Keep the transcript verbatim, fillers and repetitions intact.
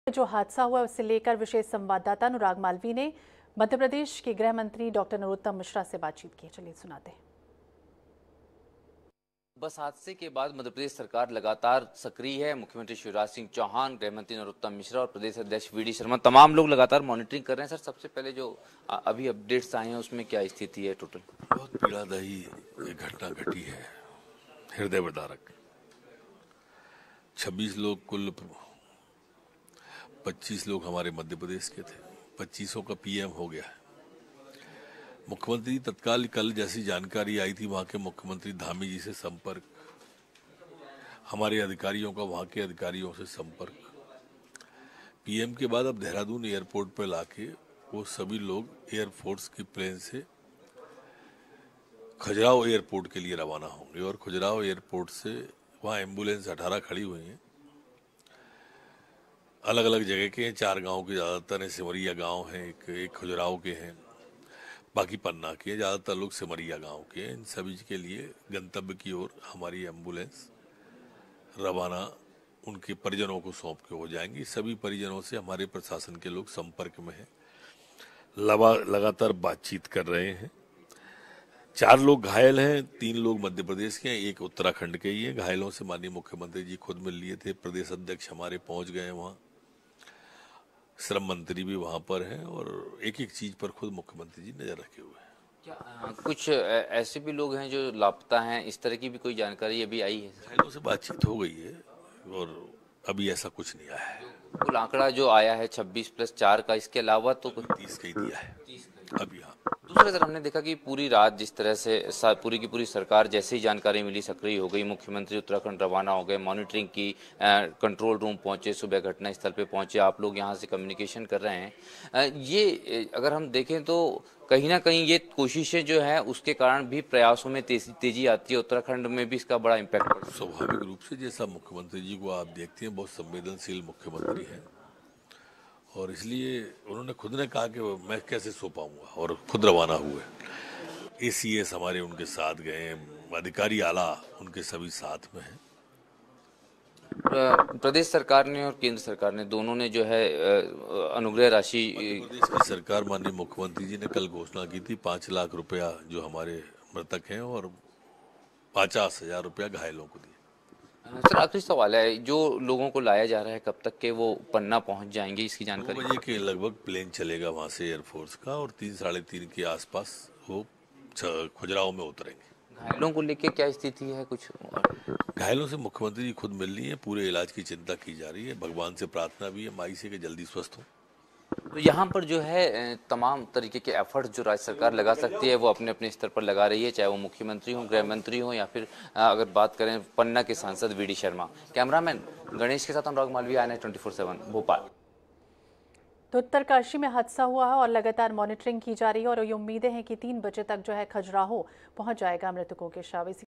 जो हादसा हुआ उससे लेकर विशेष संवाददाता अनुराग मालवी ने मध्य प्रदेश के गृह मंत्री डॉक्टर नरोत्तम मिश्रा से बातचीत की। चलिए सुनाते हैं। बस हादसे के बाद मध्य प्रदेश सरकार लगातार सक्रिय है। मुख्यमंत्री शिवराज सिंह चौहान, गृह मंत्री नरोत्तम मिश्रा और प्रदेश अध्यक्ष वी डी शर्मा, तमाम लोग लगातार मॉनिटरिंग कर रहे हैं। सर, सबसे पहले जो अभी अपडेट्स आए हैं उसमें क्या स्थिति है टोटल? बहुत पीड़ादायी एक घटना घटी है, हृदय विदारक। छब्बीस लोग कुल पच्चीस लोग हमारे मध्य प्रदेश के थे, पच्चीसों का पी एम हो गया है। मुख्यमंत्री तत्काल कल जैसी जानकारी आई थी वहां के मुख्यमंत्री धामी जी से संपर्क, हमारे अधिकारियों का वहां के अधिकारियों से संपर्क, पी एम के बाद अब देहरादून एयरपोर्ट पर लाके वो सभी लोग एयरफोर्स की प्लेन से खजुराहो एयरपोर्ट के लिए रवाना होंगे और खजुराहो एयरपोर्ट से वहाँ एम्बुलेंस अठारह खड़ी हुई हैं। अलग अलग जगह के हैं, चार गांव के ज़्यादातर हैं, सिमरिया गांव हैं, एक एक खजुराहो के हैं, बाकी पन्ना के, ज़्यादातर लोग सिमरिया गांव के हैं। इन सभी के लिए गंतव्य की ओर हमारी एम्बुलेंस रवाना उनके परिजनों को सौंप के हो जाएंगी। सभी परिजनों से हमारे प्रशासन के लोग संपर्क में हैं, लगातार बातचीत कर रहे हैं। चार लोग घायल हैं, तीन लोग मध्य प्रदेश के हैं, एक उत्तराखंड के ही हैं। घायलों से माननीय मुख्यमंत्री जी खुद मिल लिए थे, प्रदेश अध्यक्ष हमारे पहुंच गए हैं वहाँ, श्रम मंत्री भी वहाँ पर हैं और एक एक चीज पर खुद मुख्यमंत्री जी नजर रखे हुए हैं। क्या आ, कुछ ऐसे भी लोग हैं जो लापता हैं, इस तरह की भी कोई जानकारी अभी आई है? घायलों से बातचीत हो गई है और अभी ऐसा कुछ नहीं आया है। कुल आंकड़ा जो आया है छब्बीस प्लस चार का, इसके अलावा तो तीस का ही दिया है अभी। हाँ, दूसरा सर, हमने देखा कि पूरी रात जिस तरह से पूरी की पूरी सरकार जैसे ही जानकारी मिली सक्रिय हो गई। मुख्यमंत्री उत्तराखंड रवाना हो गए, मॉनिटरिंग की, कंट्रोल रूम पहुंचे, सुबह घटना स्थल पे पहुंचे, आप लोग यहां से कम्युनिकेशन कर रहे हैं। आ, ये अगर हम देखें तो कहीं ना कहीं ये कोशिशें जो है उसके कारण भी प्रयासों में तेजी तेजी आती है, उत्तराखंड में भी इसका बड़ा इम्पैक्ट पड़ता है। स्वाभाविक रूप से जैसा मुख्यमंत्री जी को आप देखते हैं, बहुत संवेदनशील मुख्यमंत्री हैं और इसलिए उन्होंने खुद ने कहा कि मैं कैसे सो पाऊंगा और खुद रवाना हुए। ए सी एस हमारे उनके साथ गए, अधिकारी आला उनके सभी साथ में हैं। प्रदेश सरकार ने और केंद्र सरकार ने दोनों ने जो है अनुग्रह राशि, प्रदेश की सरकार माननीय मुख्यमंत्री जी ने कल घोषणा की थी पाँच लाख रुपया जो हमारे मृतक हैं और पचास हजार रुपया घायलों को दिए। सर, आखिरी सवाल है, जो लोगों को लाया जा रहा है कब तक के वो पन्ना पहुंच जाएंगे, इसकी जानकारी? दो बजे के लगभग प्लेन चलेगा वहां से एयरफोर्स का और तीन साढ़े तीन के आसपास वो खजुराहो में उतरेंगे। घायलों को लेके क्या स्थिति है? कुछ घायलों से मुख्यमंत्री जी खुद मिल रही है, पूरे इलाज की चिंता की जा रही है, भगवान से प्रार्थना भी है माई से कि जल्दी स्वस्थ हो। तो यहाँ पर जो है तमाम तरीके के एफर्ट जो राज्य सरकार लगा सकती है वो अपने अपने स्तर पर लगा रही है, चाहे वो मुख्यमंत्री हो, गृह मंत्री हो, या फिर अगर बात करें पन्ना के सांसद V D Sharma. Cameraman Ganesh के साथ Anurag Malvi, I N I twenty four seven Bhopal. तो उत्तरकाशी में हादसा हुआ है और लगातार मॉनिटरिंग की जा रही है और ये उम्मीदें हैं कि तीन बजे तक जो है खजुराहो पहुंच जाएगा मृतकों के शव।